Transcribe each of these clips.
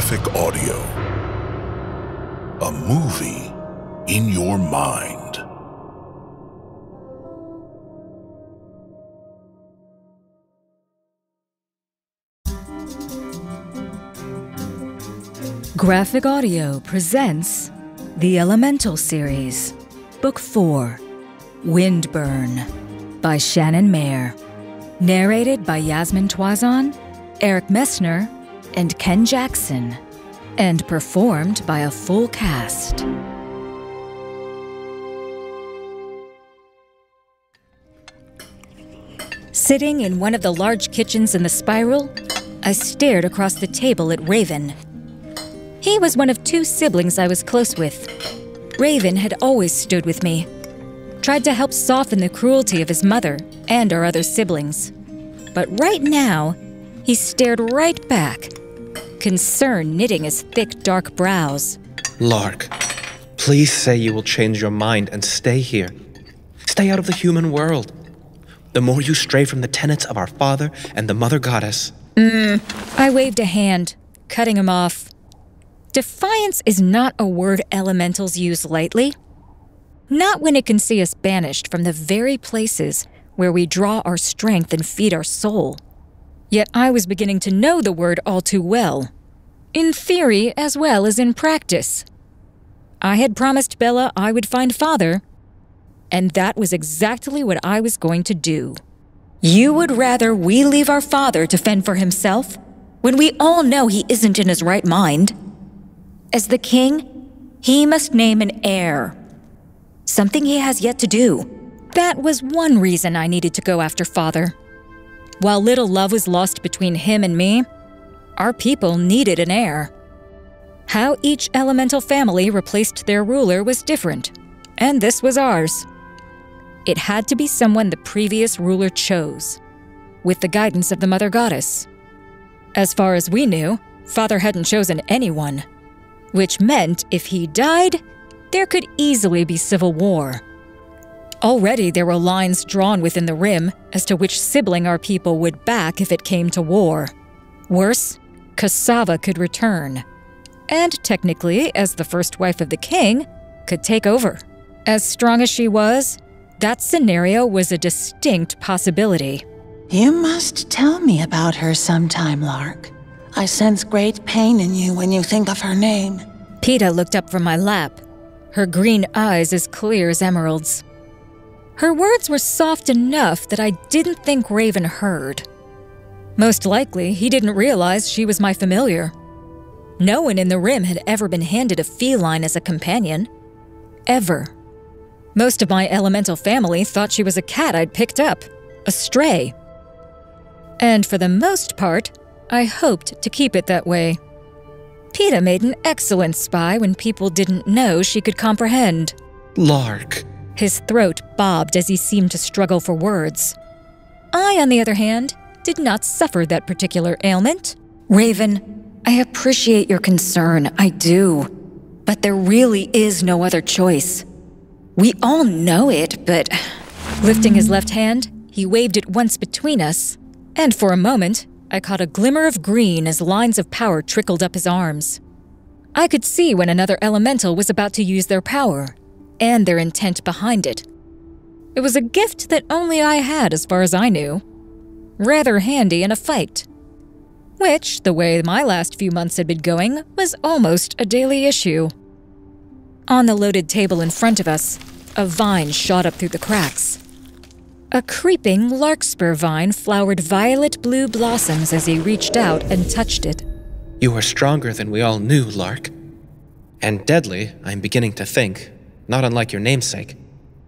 Graphic audio. A movie in your mind. Graphic Audio presents the Elemental series, Book 4, Windburn, by Shannon. Narrated by Yasmin Tuazon, Eric Messner, and Ken Jackson, and performed by a full cast. Sitting in one of the large kitchens in the spiral, I stared across the table at Raven. He was one of two siblings I was close with. Raven had always stood with me, tried to help soften the cruelty of his mother and our other siblings. But right now, he stared right back, concern knitting his thick, dark brows. Lark, please say you will change your mind and stay here. Stay out of the human world. The more you stray from the tenets of our father and the mother goddess. I waved a hand, cutting him off. Defiance is not a word elementals use lightly. Not when it can see us banished from the very places where we draw our strength and feed our soul. Yet I was beginning to know the word all too well, in theory as well as in practice. I had promised Bella I would find father, and that was exactly what I was going to do. You would rather we leave our father to fend for himself, when we all know he isn't in his right mind? As the king, he must name an heir. Something he has yet to do. That was one reason I needed to go after father. While little love was lost between him and me, our people needed an heir. How each elemental family replaced their ruler was different, and this was ours. It had to be someone the previous ruler chose, with the guidance of the mother goddess. As far as we knew, father hadn't chosen anyone, which meant if he died, there could easily be civil war. Already there were lines drawn within the rim as to which sibling our people would back if it came to war. Worse, Cassava could return, and technically, as the first wife of the king, could take over. As strong as she was, that scenario was a distinct possibility. You must tell me about her sometime, Lark. I sense great pain in you when you think of her name. Peeta looked up from my lap, her green eyes as clear as emeralds. Her words were soft enough that I didn't think Raven heard. Most likely, he didn't realize she was my familiar. No one in the Rim had ever been handed a feline as a companion. Ever. Most of my elemental family thought she was a cat I'd picked up, a stray. And for the most part, I hoped to keep it that way. Peeta made an excellent spy when people didn't know she could comprehend. Lark. His throat bobbed as he seemed to struggle for words. I, on the other hand, did not suffer that particular ailment. Raven, I appreciate your concern, I do. But there really is no other choice. We all know it, but... Lifting his left hand, he waved it once between us, and for a moment, I caught a glimmer of green as lines of power trickled up his arms. I could see when another elemental was about to use their power, and their intent behind it. It was a gift that only I had as far as I knew. Rather handy in a fight. Which, the way my last few months had been going, was almost a daily issue. On the loaded table in front of us, a vine shot up through the cracks. A creeping Larkspur vine flowered violet blue blossoms as he reached out and touched it. You are stronger than we all knew, Lark. And deadly, I'm beginning to think, not unlike your namesake.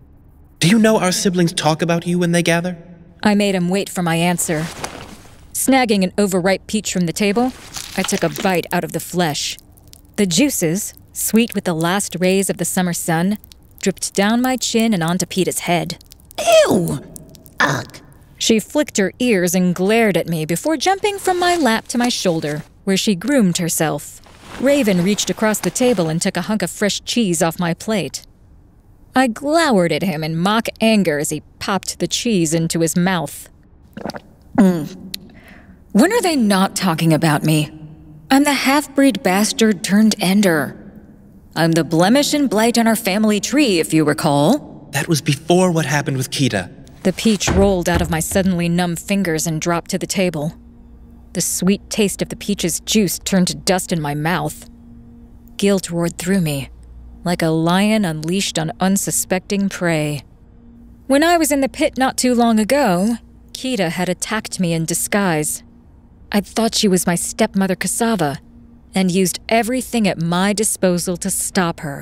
Do you know our siblings talk about you when they gather? I made him wait for my answer. Snagging an overripe peach from the table, I took a bite out of the flesh. The juices, sweet with the last rays of the summer sun, dripped down my chin and onto Peeta's head. Ew! Ugh. She flicked her ears and glared at me before jumping from my lap to my shoulder, where she groomed herself. Raven reached across the table and took a hunk of fresh cheese off my plate. I glowered at him in mock anger as he popped the cheese into his mouth. When are they not talking about me? I'm the half-breed bastard turned ender. I'm the blemish and blight on our family tree, if you recall. That was before what happened with Kita. The peach rolled out of my suddenly numb fingers and dropped to the table. The sweet taste of the peach's juice turned to dust in my mouth. Guilt roared through me, like a lion unleashed on unsuspecting prey. When I was in the pit not too long ago, Kita had attacked me in disguise. I'd thought she was my stepmother Cassava, and used everything at my disposal to stop her,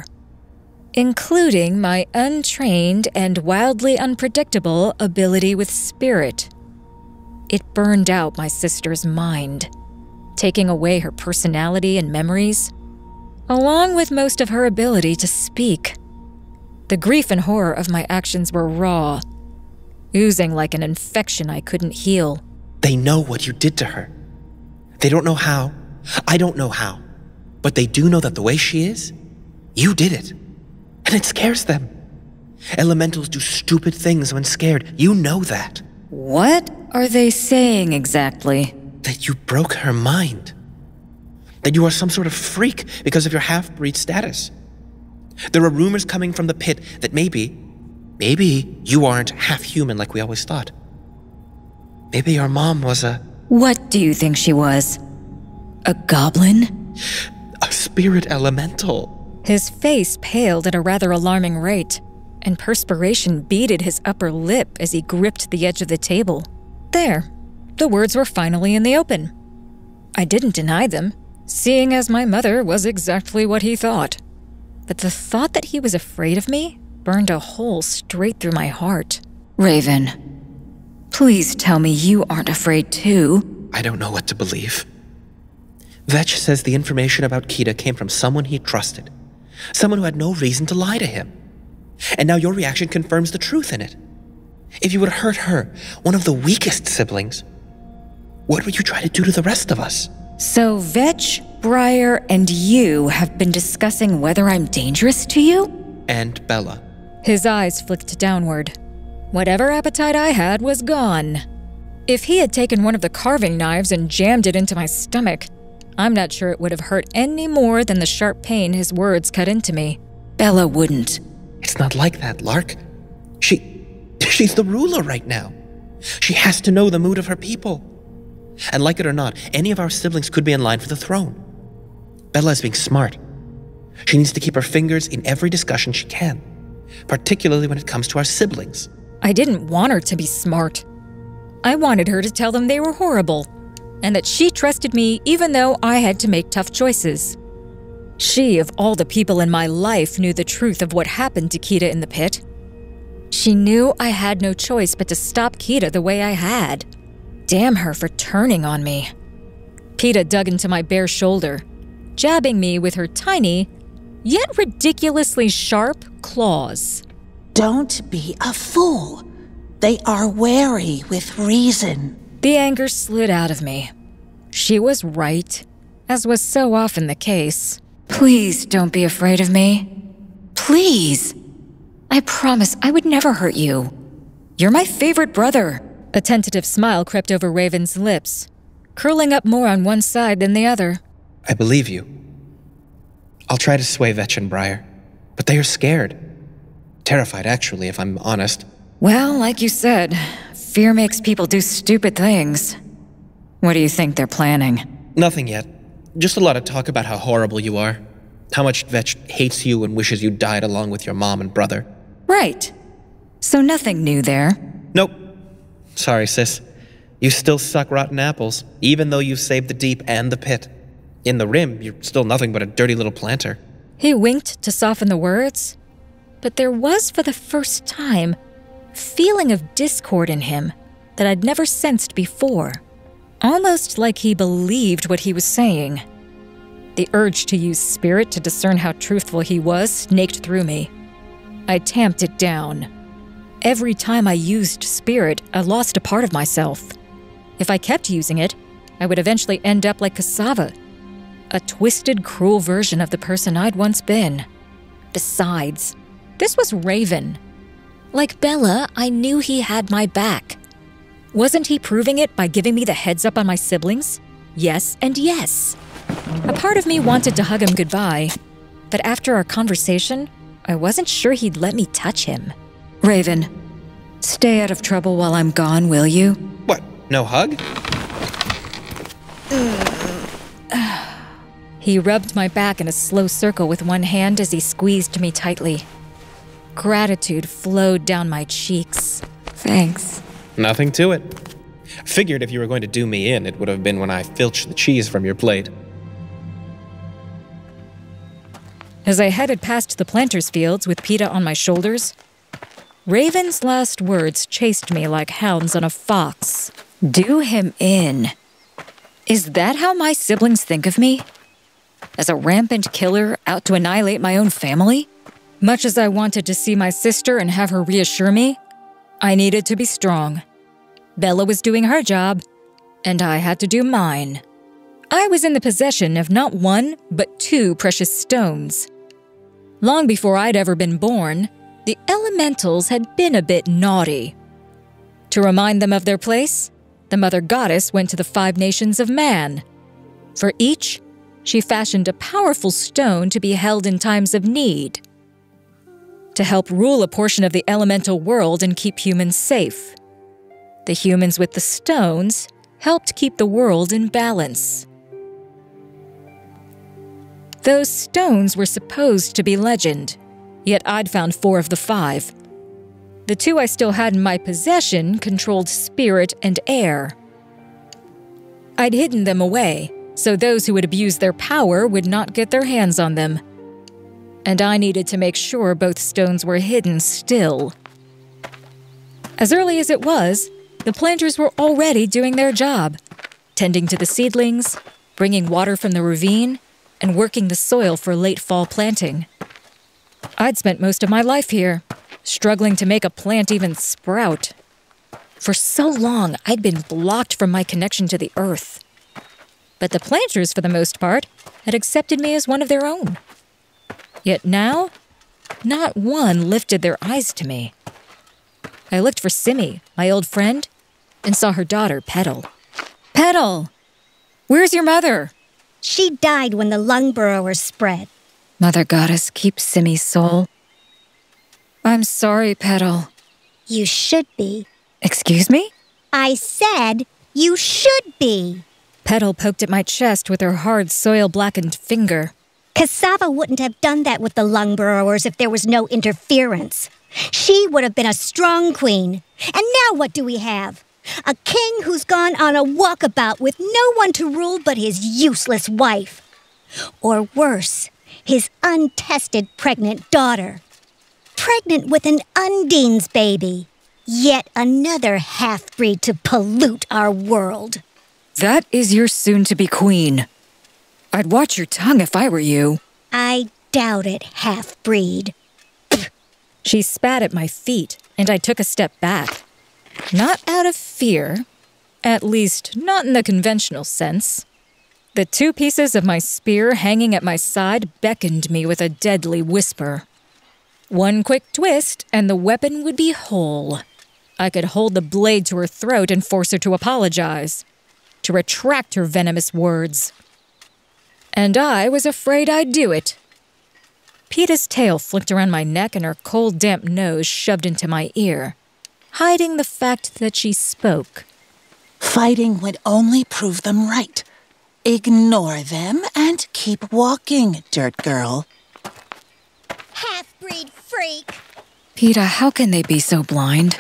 including my untrained and wildly unpredictable ability with spirit. It burned out my sister's mind, taking away her personality and memories, along with most of her ability to speak. The grief and horror of my actions were raw, oozing like an infection I couldn't heal. They know what you did to her. They don't know how. I don't know how. But they do know that the way she is, you did it. And it scares them. Elementals do stupid things when scared. You know that. What are they saying exactly? That you broke her mind. That you are some sort of freak because of your half-breed status. There are rumors coming from the pit that maybe you aren't half-human like we always thought. Maybe your mom was a... What do you think she was? A goblin? A spirit elemental. His face paled at a rather alarming rate, and perspiration beaded his upper lip as he gripped the edge of the table. There, the words were finally in the open. I didn't deny them, seeing as my mother was exactly what he thought. But the thought that he was afraid of me burned a hole straight through my heart. Raven, please tell me you aren't afraid too. I don't know what to believe. Vetch says the information about Kita came from someone he trusted. Someone who had no reason to lie to him. And now your reaction confirms the truth in it. If you would hurt her, one of the weakest siblings, what would you try to do to the rest of us? So Vetch, Briar, and you have been discussing whether I'm dangerous to you? And Bella. His eyes flicked downward. Whatever appetite I had was gone. If he had taken one of the carving knives and jammed it into my stomach, I'm not sure it would have hurt any more than the sharp pain his words cut into me. Bella wouldn't. It's not like that, Lark. She's the ruler right now. She has to know the mood of her people. And like it or not, any of our siblings could be in line for the throne. Bella is being smart. She needs to keep her fingers in every discussion she can, particularly when it comes to our siblings. I didn't want her to be smart. I wanted her to tell them they were horrible, and that she trusted me even though I had to make tough choices. She, of all the people in my life, knew the truth of what happened to Kita in the pit. She knew I had no choice but to stop Kita the way I had. Damn her for turning on me. Kita dug into my bare shoulder, jabbing me with her tiny, yet ridiculously sharp claws. Don't be a fool. They are wary with reason. The anger slid out of me. She was right, as was so often the case. Please don't be afraid of me. Please. I promise I would never hurt you. You're my favorite brother. A tentative smile crept over Raven's lips, curling up more on one side than the other. I believe you. I'll try to sway Vetch and Briar, but they are scared. Terrified, actually, if I'm honest. Well, like you said, fear makes people do stupid things. What do you think they're planning? Nothing yet. Just a lot of talk about how horrible you are. How much Vetch hates you and wishes you died along with your mom and brother. Right. So nothing new there. Nope. Sorry, sis. You still suck rotten apples, even though you've saved the deep and the pit. In the rim, you're still nothing but a dirty little planter. He winked to soften the words, but there was, for the first time, a feeling of discord in him that I'd never sensed before. Almost like he believed what he was saying. The urge to use spirit to discern how truthful he was snaked through me. I tamped it down. Every time I used spirit, I lost a part of myself. If I kept using it, I would eventually end up like Cassava, a twisted, cruel version of the person I'd once been. Besides, this was Raven. Like Bella, I knew he had my back. Wasn't he proving it by giving me the heads up on my siblings? Yes and yes. A part of me wanted to hug him goodbye, but after our conversation, I wasn't sure he'd let me touch him. Raven, stay out of trouble while I'm gone, will you? What, no hug? He rubbed my back in a slow circle with one hand as he squeezed me tightly. Gratitude flowed down my cheeks. Thanks. Nothing to it. Figured if you were going to do me in, it would have been when I filched the cheese from your plate. As I headed past the planter's fields with PETA on my shoulders, Raven's last words chased me like hounds on a fox. Do him in. Is that how my siblings think of me? As a rampant killer out to annihilate my own family? Much as I wanted to see my sister and have her reassure me, I needed to be strong. Bella was doing her job, and I had to do mine. I was in the possession of not one, but 2 precious stones. Long before I'd ever been born, the elementals had been a bit naughty. To remind them of their place, the Mother Goddess went to the 5 nations of man. For each, she fashioned a powerful stone to be held in times of need, to help rule a portion of the elemental world and keep humans safe. The humans with the stones helped keep the world in balance. Those stones were supposed to be legend, yet I'd found 4 of the 5. The 2 I still had in my possession controlled spirit and air. I'd hidden them away, so those who would abuse their power would not get their hands on them. And I needed to make sure both stones were hidden still. As early as it was, the planters were already doing their job, tending to the seedlings, bringing water from the ravine, and working the soil for late fall planting. I'd spent most of my life here, struggling to make a plant even sprout. For so long, I'd been blocked from my connection to the earth. But the planters, for the most part, had accepted me as one of their own. Yet now, not one lifted their eyes to me. I looked for Simi, my old friend, and saw her daughter, Petal. Petal! Where's your mother? She died when the lung burrowers spread. Mother Goddess, keep Simi's soul. I'm sorry, Petal. You should be. Excuse me? I said you should be. Petal poked at my chest with her hard, soil-blackened finger. Cassava wouldn't have done that with the lung burrowers if there was no interference. She would have been a strong queen. And now what do we have? A king who's gone on a walkabout with no one to rule but his useless wife. Or worse, his untested pregnant daughter. Pregnant with an Undine's baby. Yet another half-breed to pollute our world. That is your soon-to-be queen. I'd watch your tongue if I were you. I doubt it, half-breed. She spat at my feet, and I took a step back. Not out of fear, at least not in the conventional sense. The 2 pieces of my spear hanging at my side beckoned me with a deadly whisper. One quick twist, and the weapon would be whole. I could hold the blade to her throat and force her to apologize, to retract her venomous words. And I was afraid I'd do it. PETA's tail flicked around my neck and her cold, damp nose shoved into my ear, hiding the fact that she spoke. Fighting would only prove them right. Ignore them and keep walking, dirt girl. Half-breed freak! PETA, how can they be so blind?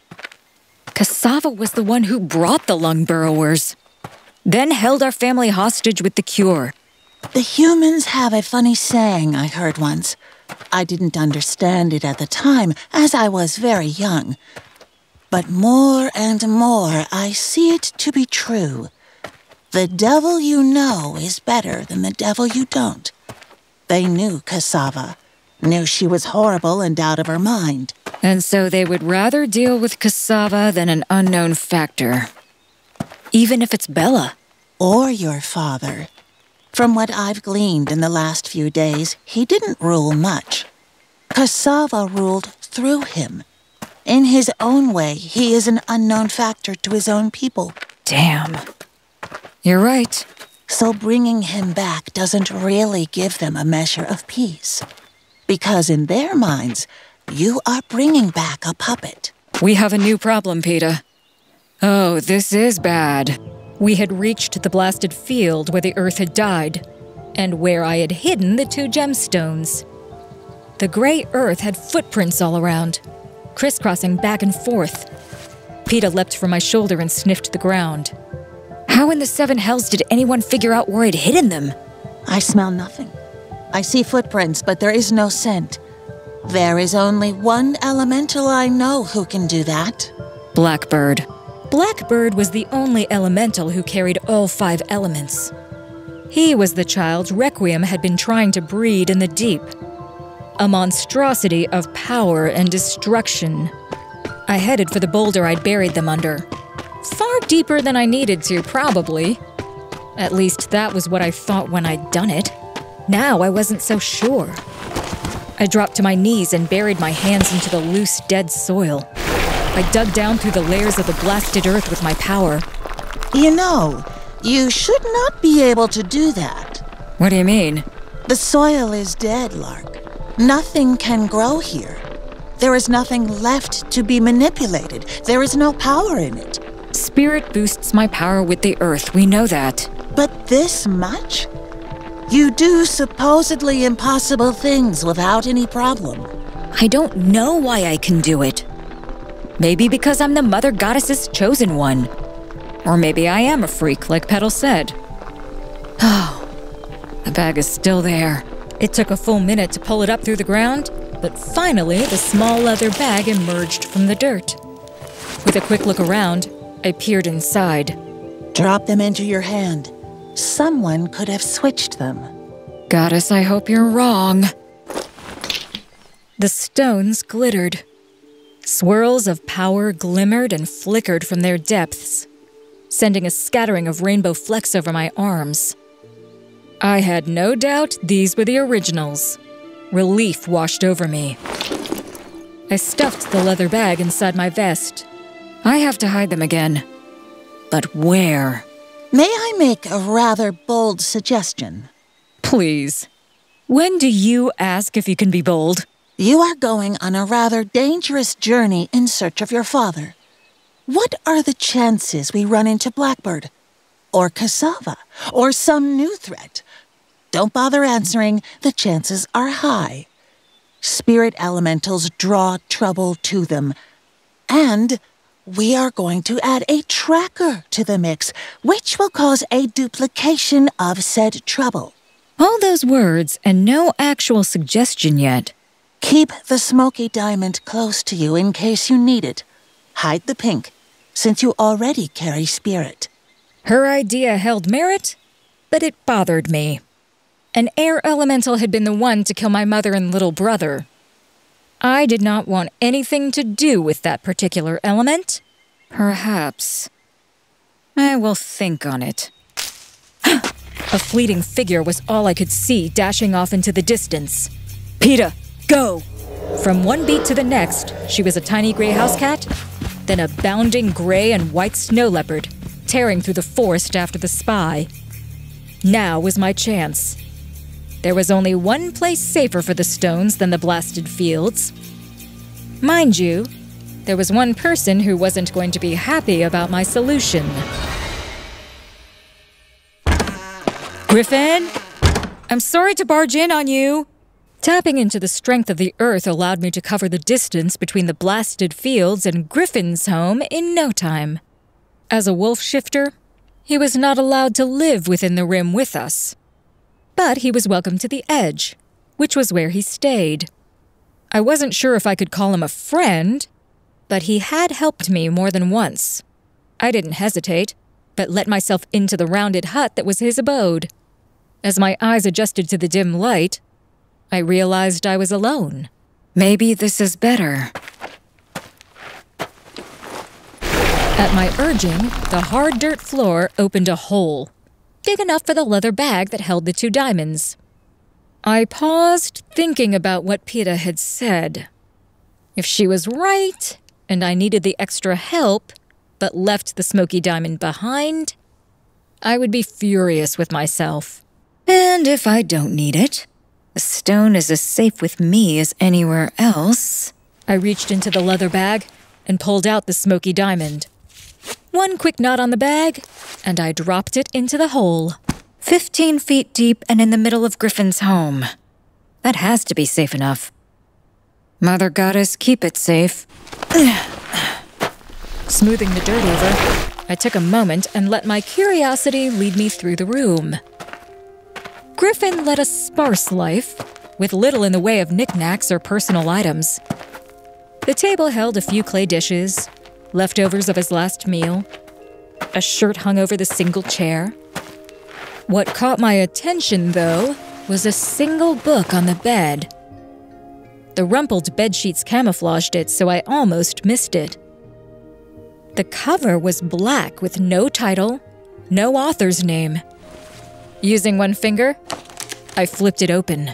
Cassava was the one who brought the lung burrowers, then held our family hostage with the cure. The humans have a funny saying I heard once. I didn't understand it at the time, as I was very young. But more and more I see it to be true. The devil you know is better than the devil you don't. They knew Cassava, knew she was horrible and out of her mind. And so they would rather deal with Cassava than an unknown factor. Even if it's Bella. Or your father. From what I've gleaned in the last few days, he didn't rule much. Cassava ruled through him. In his own way, he is an unknown factor to his own people. Damn. You're right. So bringing him back doesn't really give them a measure of peace. Because in their minds, you are bringing back a puppet. We have a new problem, Peeta. Oh, this is bad. We had reached the blasted field where the earth had died, and where I had hidden the 2 gemstones. The gray earth had footprints all around, crisscrossing back and forth. Peeta leapt from my shoulder and sniffed the ground. How in the 7 hells did anyone figure out where I'd hidden them? I smell nothing. I see footprints, but there is no scent. There is only one elemental I know who can do that. Blackbird. Blackbird was the only elemental who carried all 5 elements. He was the child Requiem had been trying to breed in the deep. A monstrosity of power and destruction. I headed for the boulder I'd buried them under. Far deeper than I needed to, probably. At least that was what I thought when I'd done it. Now I wasn't so sure. I dropped to my knees and buried my hands into the loose, dead soil. I dug down through the layers of the blasted earth with my power. You know, you should not be able to do that. What do you mean? The soil is dead, Lark. Nothing can grow here. There is nothing left to be manipulated. There is no power in it. Spirit boosts my power with the earth, we know that. But this much? You do supposedly impossible things without any problem. I don't know why I can do it. Maybe because I'm the Mother Goddess's chosen one. Or maybe I am a freak, like Petal said. Oh, the bag is still there. It took a full minute to pull it up through the ground, but finally the small leather bag emerged from the dirt. With a quick look around, I peered inside. Drop them into your hand. Someone could have switched them. Goddess, I hope you're wrong. The stones glittered. Swirls of power glimmered and flickered from their depths, sending a scattering of rainbow flecks over my arms. I had no doubt these were the originals. Relief washed over me. I stuffed the leather bag inside my vest. I have to hide them again. But where? May I make a rather bold suggestion? Please. When do you ask if you can be bold? You are going on a rather dangerous journey in search of your father. What are the chances we run into Blackbird? Or Cassava? Or some new threat? Don't bother answering. The chances are high. Spirit elementals draw trouble to them. And we are going to add a tracker to the mix, which will cause a duplication of said trouble. All those words and no actual suggestion yet. Keep the smoky diamond close to you in case you need it. Hide the pink, since you already carry spirit. Her idea held merit, but it bothered me. An air elemental had been the one to kill my mother and little brother. I did not want anything to do with that particular element. Perhaps. I will think on it. A fleeting figure was all I could see dashing off into the distance. Peeta, go! From one beat to the next, she was a tiny gray house cat, then a bounding gray and white snow leopard, tearing through the forest after the spy. Now was my chance. There was only one place safer for the stones than the blasted fields. Mind you, there was one person who wasn't going to be happy about my solution. Griffin? I'm sorry to barge in on you. Tapping into the strength of the earth allowed me to cover the distance between the blasted fields and Griffin's home in no time. As a wolf shifter, he was not allowed to live within the rim with us. But he was welcome to the edge, which was where he stayed. I wasn't sure if I could call him a friend, but he had helped me more than once. I didn't hesitate, but let myself into the rounded hut that was his abode. As my eyes adjusted to the dim light, I realized I was alone. Maybe this is better. At my urging, the hard dirt floor opened a hole, big enough for the leather bag that held the 2 diamonds. I paused, thinking about what Peeta had said. If she was right, and I needed the extra help, but left the smoky diamond behind, I would be furious with myself. And if I don't need it, the stone is as safe with me as anywhere else. I reached into the leather bag and pulled out the smoky diamond. One quick knot on the bag, and I dropped it into the hole. 15 feet deep and in the middle of Griffin's home. That has to be safe enough. Mother Goddess, keep it safe. Smoothing the dirt over, I took a moment and let my curiosity lead me through the room. Griffin led a sparse life, with little in the way of knickknacks or personal items. The table held a few clay dishes, leftovers of his last meal. A shirt hung over the single chair. What caught my attention, though, was a single book on the bed. The rumpled bedsheets camouflaged it, so I almost missed it. The cover was black with no title, no author's name. Using one finger, I flipped it open.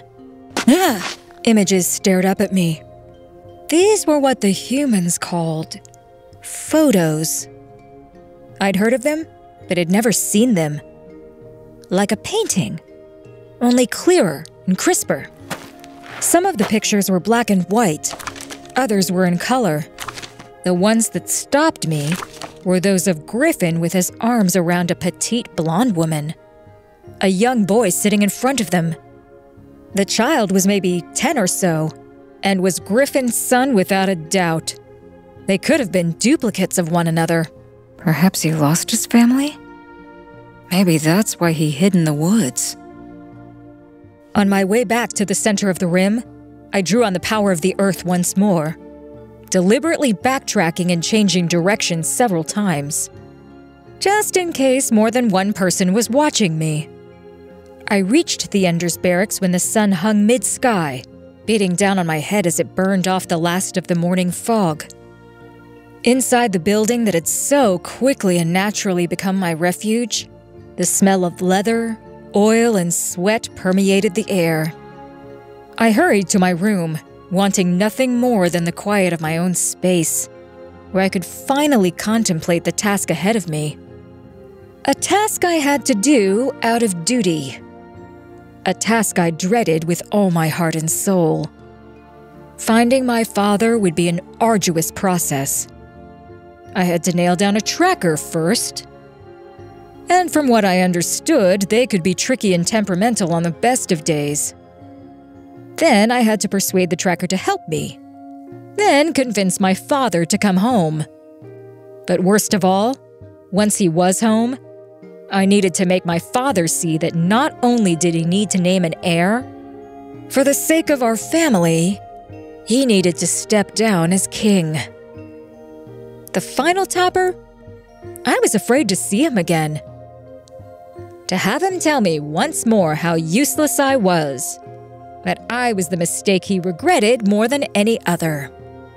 Images stared up at me. These were what the humans called photos. I'd heard of them, but had never seen them. Like a painting, only clearer and crisper. Some of the pictures were black and white, others were in color. The ones that stopped me were those of Griffin with his arms around a petite blonde woman. A young boy sitting in front of them. The child was maybe 10 or so, and was Griffin's son without a doubt. They could have been duplicates of one another. Perhaps he lost his family? Maybe that's why he hid in the woods. On my way back to the center of the rim, I drew on the power of the earth once more, deliberately backtracking and changing direction several times, just in case more than one person was watching me. I reached the Ender's barracks when the sun hung mid-sky, beating down on my head as it burned off the last of the morning fog. Inside the building that had so quickly and naturally become my refuge, the smell of leather, oil, and sweat permeated the air. I hurried to my room, wanting nothing more than the quiet of my own space, where I could finally contemplate the task ahead of me. A task I had to do out of duty. A task I dreaded with all my heart and soul. Finding my father would be an arduous process. I had to nail down a tracker first. And from what I understood, they could be tricky and temperamental on the best of days. Then I had to persuade the tracker to help me. Then convince my father to come home. But worst of all, once he was home, I needed to make my father see that not only did he need to name an heir, for the sake of our family, he needed to step down as king. The final topper? I was afraid to see him again. To have him tell me once more how useless I was, that I was the mistake he regretted more than any other.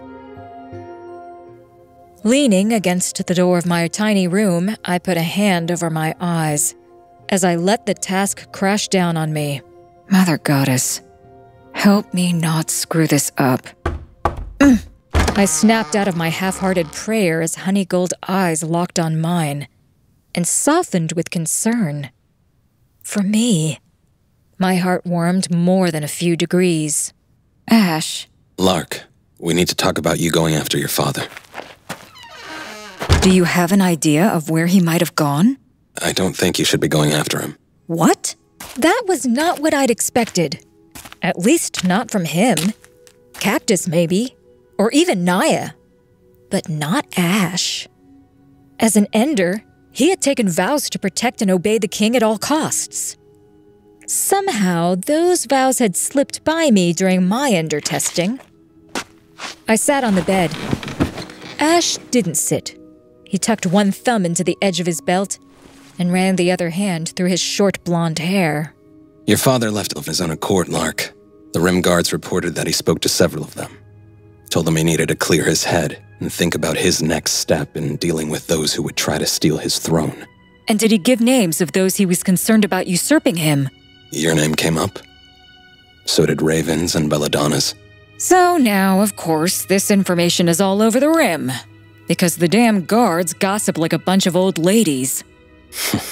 Leaning against the door of my tiny room, I put a hand over my eyes as I let the task crash down on me. Mother Goddess, help me not screw this up. I snapped out of my half-hearted prayer as honey-gold eyes locked on mine and softened with concern. For me, my heart warmed more than a few degrees. Ash. Lark, we need to talk about you going after your father. Do you have an idea of where he might have gone? I don't think you should be going after him. What? That was not what I'd expected. At least not from him. Cactus, maybe. Or even Naya. But not Ash. As an Ender, he had taken vows to protect and obey the king at all costs. Somehow, those vows had slipped by me during my Ender testing. I sat on the bed. Ash didn't sit. He tucked one thumb into the edge of his belt and ran the other hand through his short blonde hair. Your father left of his own accord, Lark. The Rim Guards reported that he spoke to several of them. Told them he needed to clear his head and think about his next step in dealing with those who would try to steal his throne. And did he give names of those he was concerned about usurping him? Your name came up. So did Raven's and Belladonna's. So now, of course, this information is all over the Rim. Because the damn guards gossip like a bunch of old ladies.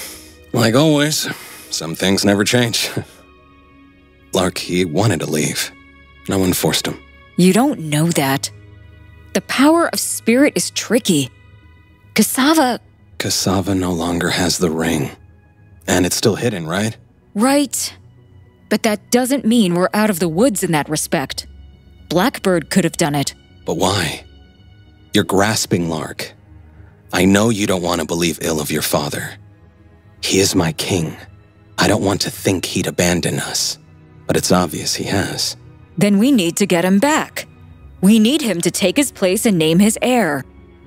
Like always, some things never change. Lark, he wanted to leave. No one forced him. You don't know that. The power of spirit is tricky. Cassava no longer has the ring. And it's still hidden, right? Right. But that doesn't mean we're out of the woods in that respect. Blackbird could have done it. But why? You're grasping, Lark. I know you don't want to believe ill of your father. He is my king. I don't want to think he'd abandon us. But it's obvious he has. Then we need to get him back. We need him to take his place and name his heir.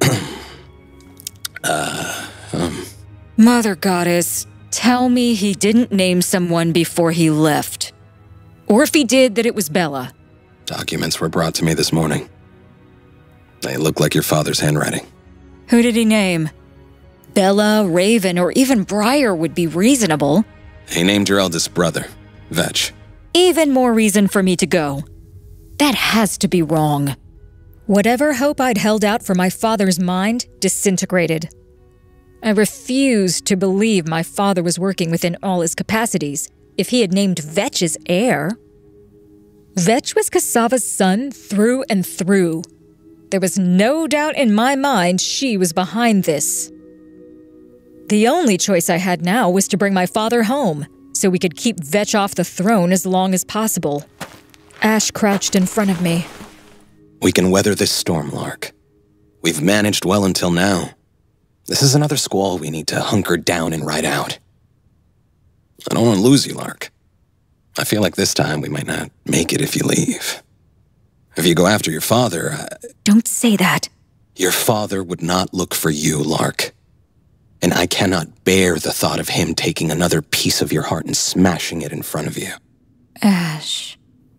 Mother Goddess, tell me he didn't name someone before he left. Or if he did, that it was Bella. Documents were brought to me this morning. They look like your father's handwriting. Who did he name? Bella, Raven, or even Briar would be reasonable. He named your eldest brother, Vetch. Even more reason for me to go. That has to be wrong. Whatever hope I'd held out for my father's mind disintegrated. I refused to believe my father was working within all his capacities if he had named Vetch his heir. Vetch was Cassava's son through and through. There was no doubt in my mind she was behind this. The only choice I had now was to bring my father home, so we could keep Vetch off the throne as long as possible. Ash crouched in front of me. We can weather this storm, Lark. We've managed well until now. This is another squall we need to hunker down and ride out. I don't want to lose you, Lark. I feel like this time we might not make it if you leave. If you go after your father, Don't say that. Your father would not look for you, Lark. And I cannot bear the thought of him taking another piece of your heart and smashing it in front of you. Ash.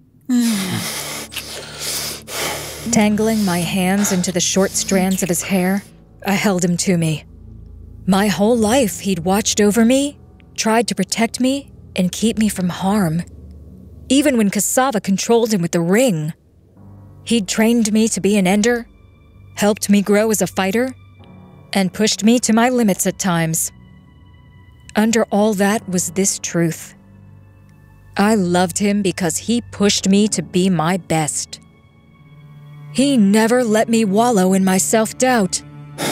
Tangling my hands into the short strands of his hair, I held him to me. My whole life, he'd watched over me, tried to protect me, and keep me from harm. Even when Cassava controlled him with the ring. He'd trained me to be an ender, helped me grow as a fighter, and pushed me to my limits at times. Under all that was this truth. I loved him because he pushed me to be my best. He never let me wallow in my self-doubt.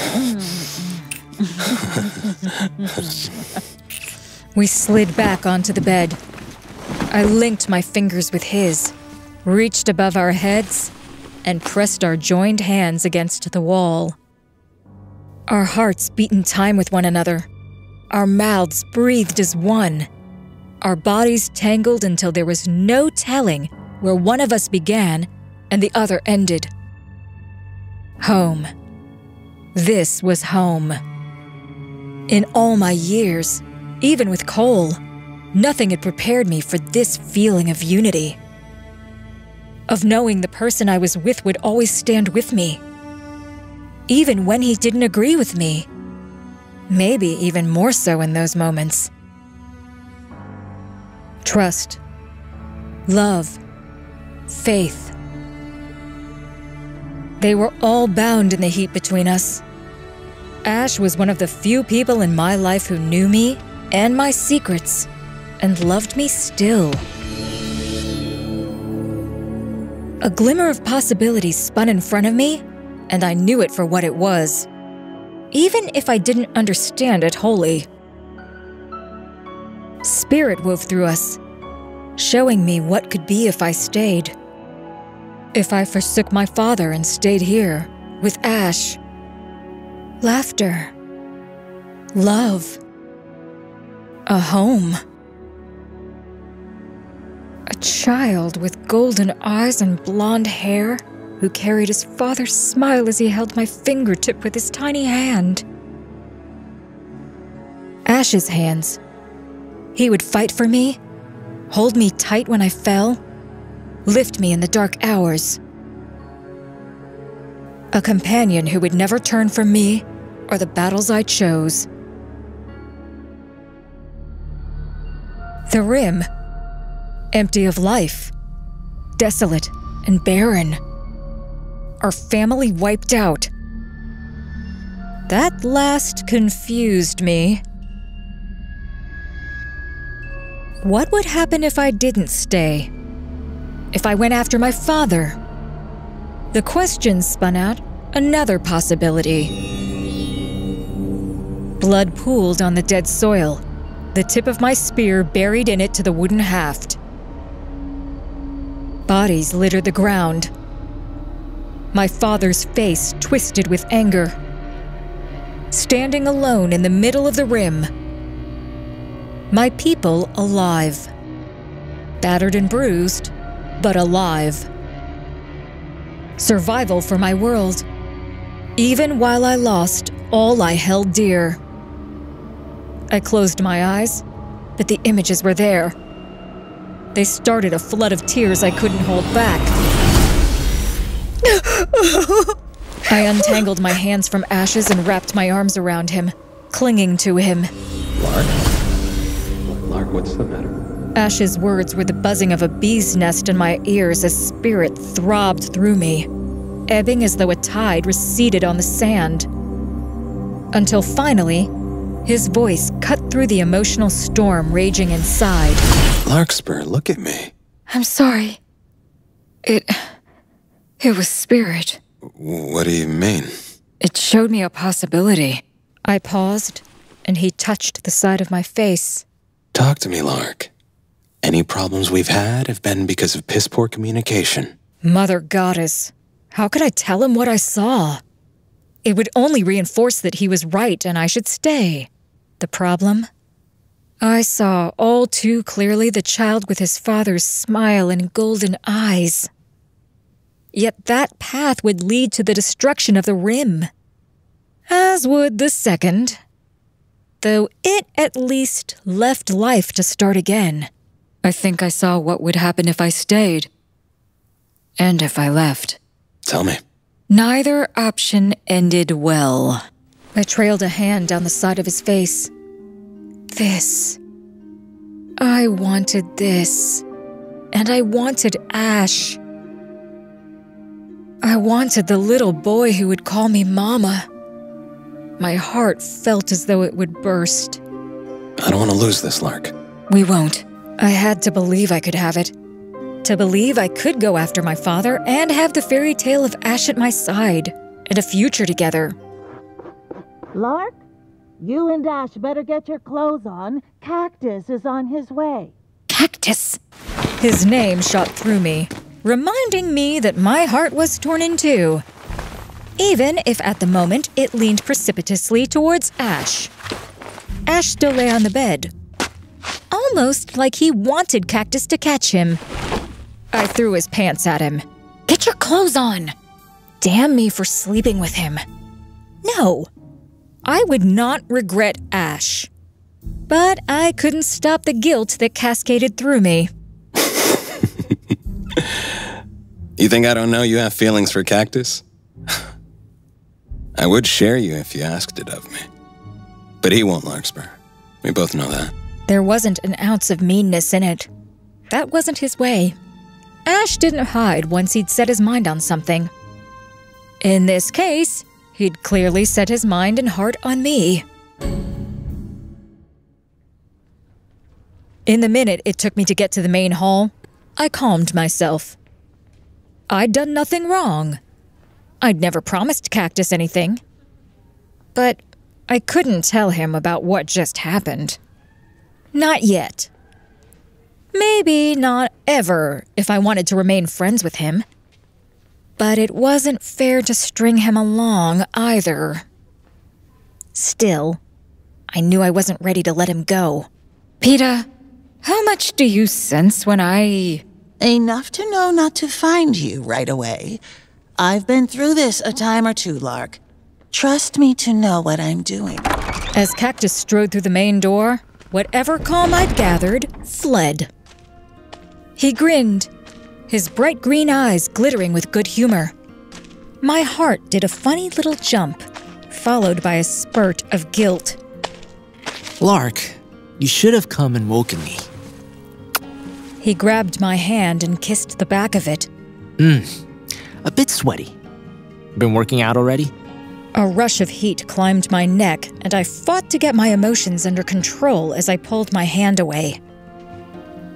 We slid back onto the bed. I linked my fingers with his, reached above our heads, and pressed our joined hands against the wall. Our hearts beat in time with one another. Our mouths breathed as one. Our bodies tangled until there was no telling where one of us began and the other ended. Home. This was home. In all my years, even with Cole, nothing had prepared me for this feeling of unity. Of knowing the person I was with would always stand with me. Even when he didn't agree with me. Maybe even more so in those moments. Trust. Love. Faith. They were all bound in the heat between us. Ash was one of the few people in my life who knew me and my secrets and loved me still. A glimmer of possibilities spun in front of me, and I knew it for what it was, even if I didn't understand it wholly. Spirit wove through us, showing me what could be if I stayed. If I forsook my father and stayed here, with Ash. Laughter. Love. A home. A child with golden eyes and blonde hair who carried his father's smile as he held my fingertip with his tiny hand. Ash's hands. He would fight for me, hold me tight when I fell, lift me in the dark hours. A companion who would never turn from me or the battles I chose. The Rim. Empty of life. Desolate and barren. Our family wiped out. That last confused me. What would happen if I didn't stay? If I went after my father? The question spun out another possibility. Blood pooled on the dead soil, the tip of my spear buried in it to the wooden haft. Bodies littered the ground. My father's face twisted with anger. Standing alone in the middle of the rim. My people alive. Battered and bruised, but alive. Survival for my world. Even while I lost all I held dear. I closed my eyes, but the images were there. They started a flood of tears I couldn't hold back. I untangled my hands from Ash's and wrapped my arms around him, clinging to him. Lark, what's the matter? Ash's words were the buzzing of a bee's nest in my ears as spirit throbbed through me, ebbing as though a tide receded on the sand. Until finally, his voice cut through the emotional storm raging inside. Larkspur, look at me. I'm sorry. It was spirit. What do you mean? It showed me a possibility. I paused, and he touched the side of my face. Talk to me, Lark. Any problems we've had have been because of piss-poor communication. Mother Goddess, how could I tell him what I saw? It would only reinforce that he was right and I should stay. The problem? I saw all too clearly the child with his father's smile and golden eyes. Yet that path would lead to the destruction of the rim. As would the second. Though it at least left life to start again. I think I saw what would happen if I stayed. And if I left. Tell me. Neither option ended well. I trailed a hand down the side of his face. This. I wanted this. And I wanted Ash. I wanted the little boy who would call me Mama. My heart felt as though it would burst. I don't want to lose this, Lark. We won't. I had to believe I could have it. To believe I could go after my father and have the fairy tale of Ash at my side, and a future together. Lark, you and Ash better get your clothes on. Cactus is on his way. Cactus! His name shot through me, reminding me that my heart was torn in two. Even if at the moment it leaned precipitously towards Ash. Ash still lay on the bed. Almost like he wanted Cactus to catch him. I threw his pants at him. Get your clothes on! Damn me for sleeping with him. No, I would not regret Ash. But I couldn't stop the guilt that cascaded through me. You think I don't know you have feelings for Cactus? I would share you if you asked it of me. But he won't, Larkspur. We both know that. There wasn't an ounce of meanness in it. That wasn't his way. Ash didn't hide once he'd set his mind on something. In this case, he'd clearly set his mind and heart on me. In the minute it took me to get to the main hall, I calmed myself. I'd done nothing wrong. I'd never promised Cactus anything. But I couldn't tell him about what just happened. Not yet. Maybe not ever if I wanted to remain friends with him. But it wasn't fair to string him along either. Still, I knew I wasn't ready to let him go. Peeta, how much do you sense when I... Enough to know not to find you right away. I've been through this a time or two, Lark. Trust me to know what I'm doing. As Cactus strode through the main door, whatever calm I'd gathered fled. He grinned, his bright green eyes glittering with good humor. My heart did a funny little jump, followed by a spurt of guilt. Lark, you should have come and woken me. He grabbed my hand and kissed the back of it. A bit sweaty. Been working out already? A rush of heat climbed my neck, and I fought to get my emotions under control as I pulled my hand away.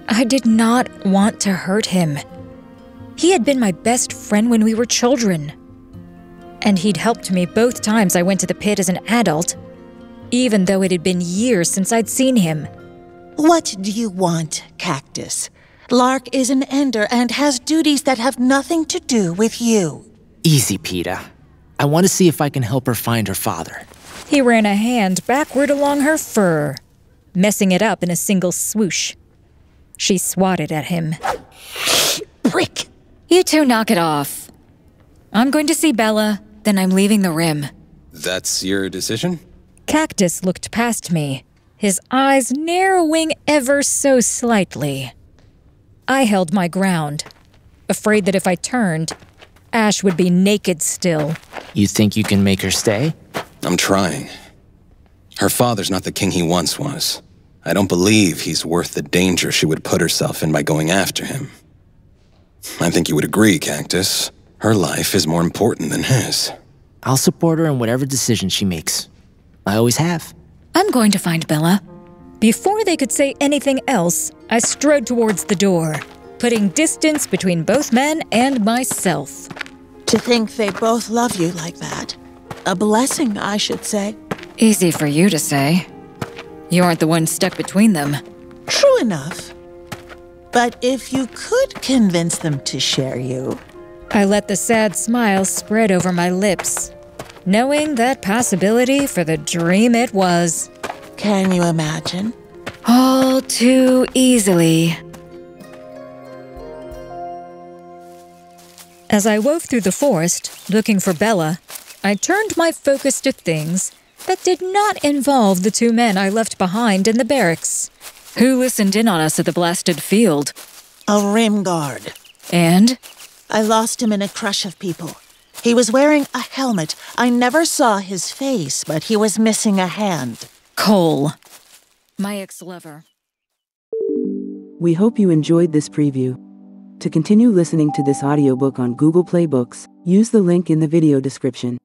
I did not want to hurt him. He had been my best friend when we were children. And he'd helped me both times I went to the pit as an adult, even though it had been years since I'd seen him. What do you want, Cactus? Lark is an Ender and has duties that have nothing to do with you. Easy, Peeta. I want to see if I can help her find her father. He ran a hand backward along her fur, messing it up in a single swoosh. She swatted at him. Prick! You two knock it off. I'm going to see Bella, then I'm leaving the rim. That's your decision? Cactus looked past me, his eyes narrowing ever so slightly. I held my ground, afraid that if I turned, Ash would be naked still. You think you can make her stay? I'm trying. Her father's not the king he once was. I don't believe he's worth the danger she would put herself in by going after him. I think you would agree, Cactus. Her life is more important than his. I'll support her in whatever decision she makes. I always have. I'm going to find Bella. Before they could say anything else, I strode towards the door, putting distance between both men and myself. To think they both love you like that. A blessing, I should say. Easy for you to say. You aren't the one stuck between them. True enough. But if you could convince them to share you... I let the sad smile spread over my lips, knowing that possibility for the dream it was. Can you imagine? All too easily. As I wove through the forest, looking for Bella, I turned my focus to things that did not involve the two men I left behind in the barracks. Who listened in on us at the blasted field? A rim guard. And? I lost him in a crush of people. He was wearing a helmet. I never saw his face, but he was missing a hand. Cole. My ex-lover. We hope you enjoyed this preview. To continue listening to this audiobook on Google Play Books, use the link in the video description.